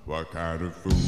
What kind of fool?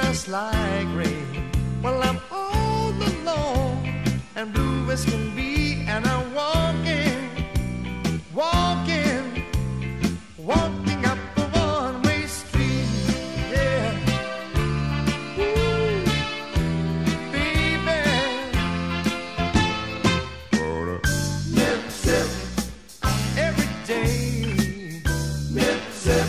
just like rain. Well, I'm all alone and blue as can be, and I'm walking, walking, walking up the one-way street. Yeah, ooh, baby. Nip zip every day. Nip zip.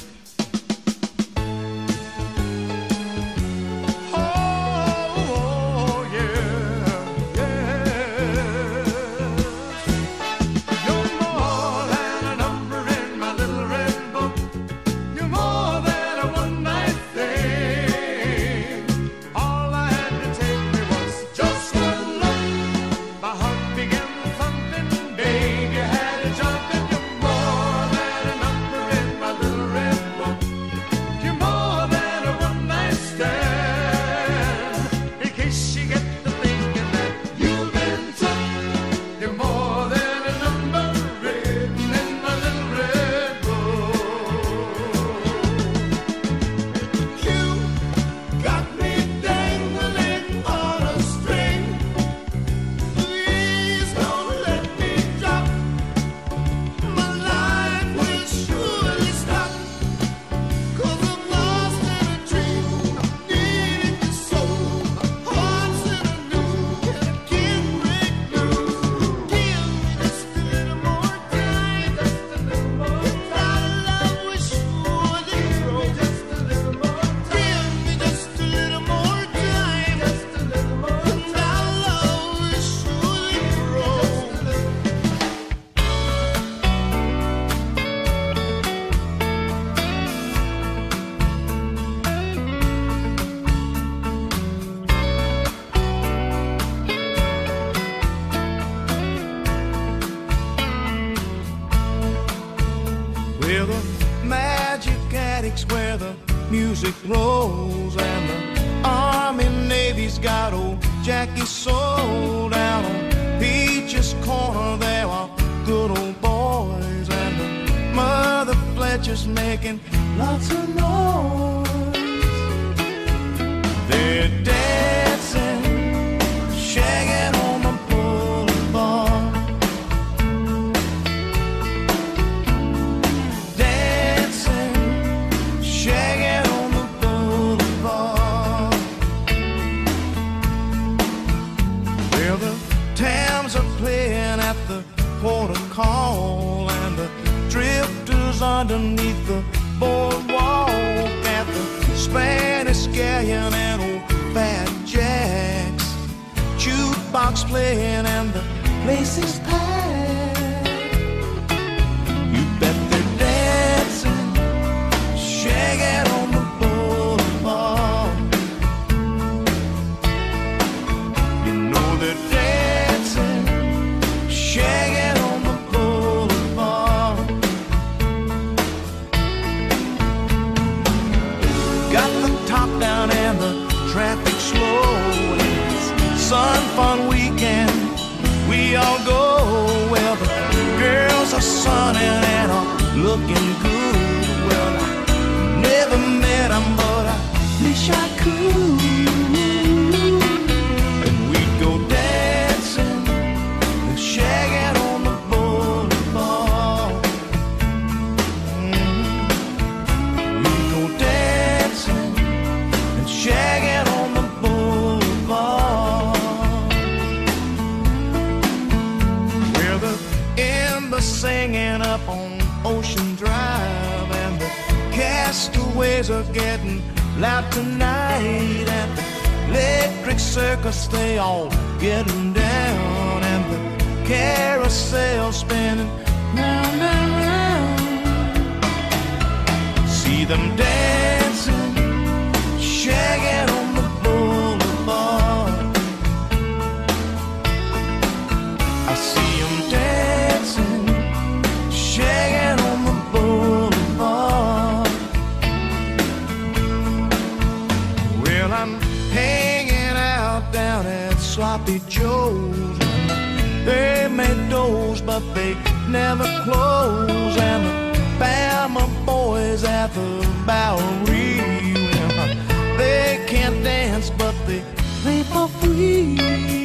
Where the magic attics, where the music rolls, and the Army Navy's got old Jackie sold. Down on Peach's Corner there are good old boys, and the Mother Fletcher's making lots of noise. They're dancing, shagging on the boulevard. Playing at the quarter call, and the drifters underneath the boardwalk at the Spanish Scallion and old Fat Jack's jukebox playing, and the place is packed. You bet they're dancing, shagging on the boulevard. You know they're dancing, shagging on the boulevard. Got the top down and the traffic slow. It's sun fun weekend, we all go where the girls are sunning and are looking good. Well, I never met them, but I wish I could. And we'd go dancing, shagging on the boulevard. We go dancing and shagging on the boulevard. Where the embers singing up on Ocean Drive, and the castaways are getting loud tonight. At the Electric Circus they all getting down, and the carousel spinning round and round. See them dancing, shagging on the boulevard. I see them dancing, shagging on the boulevard. Well, I'm hanging out down at Sloppy Joe's. They made doors, but they never close. And the Bama boys at the Bowery, they They can't dance, but they play for free.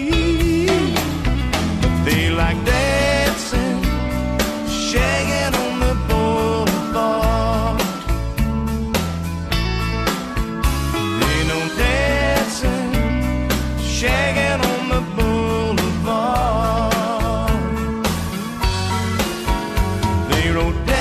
But they like dancing, shagging on the boulevard. They know dancing, shagging on the boulevard. They wrote